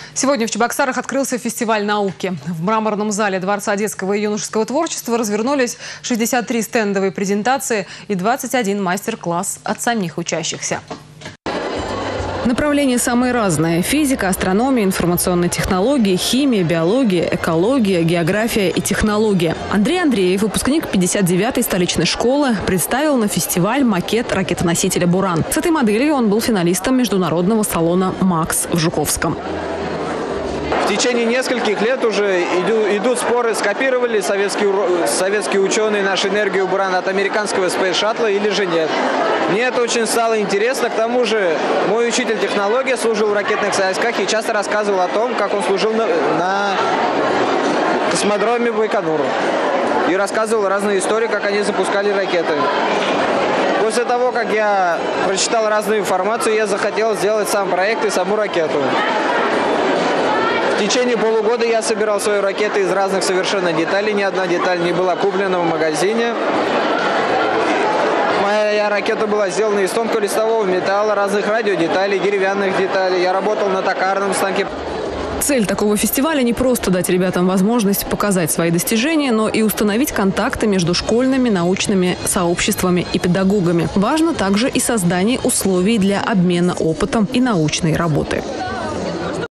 Сегодня в Чебоксарах открылся фестиваль науки. В мраморном зале Дворца детского и юношеского творчества развернулись 63 стендовые презентации и 21 мастер-класс от самих учащихся. Направления самые разные – физика, астрономия, информационные технологии, химия, биология, экология, география и технология. Андрей Андреев, выпускник 59-й столичной школы, представил на фестиваль макет ракетоносителя «Буран». С этой моделью он был финалистом международного салона «Макс» в Жуковском. В течение нескольких лет уже идут споры, скопировали советские ученые нашу энергию «Буран» от американского Space Shuttle или же нет. Мне это очень стало интересно. К тому же мой учитель технологии служил в ракетных войсках и часто рассказывал о том, как он служил на космодроме Байконур. И рассказывал разные истории, как они запускали ракеты. После того, как я прочитал разную информацию, я захотел сделать сам проект и саму ракету. В течение полугода я собирал свои ракеты из разных совершенно деталей. Ни одна деталь не была куплена в магазине. Моя ракета была сделана из тонколистового металла, разных радиодеталей, деревянных деталей. Я работал на токарном станке. Цель такого фестиваля не просто дать ребятам возможность показать свои достижения, но и установить контакты между школьными, научными сообществами и педагогами. Важно также и создание условий для обмена опытом и научной работы.